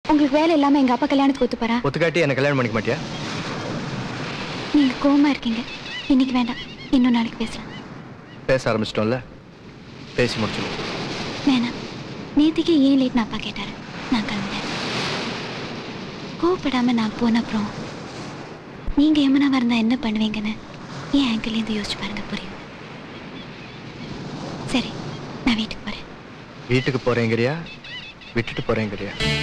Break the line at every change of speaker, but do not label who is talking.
உங்களுக்கு வேலை இல்லாம எங்க அப்பா கல்யாணத்துக்கு ஒத்துப்பாரா?
ஒத்துக்காட்டி என்ன கல்யாணம் பண்ணிக்க மாட்டியா?
நீங்க கோவமா இருக்கீங்க. இன்னைக்கு வேண்டாம், இன்னும் நாளைக்கு பேசலாம்.
பேச ஆரம்பிச்சிட்டோம்ல, பேசி முடிச்சிடும்.
வேணாம். நேத்திக்கு ஏன் லேட்னு அப்பா கேட்டாரு, நான் கிளம்பிட்டேன். கோவப்படாம நான் போன அப்புறம் நீங்க யமுனாவா இருந்தா என்ன பண்ணுவீங்கன்னு என் ஆங்கிள்லேருந்து யோசிச்சு பாருங்க, புரியும். சரி, நான் வீட்டுக்கு போறேன்.
வீட்டுக்கு போறேங்கிறியா, விட்டுட்டு போறேங்கிறியா?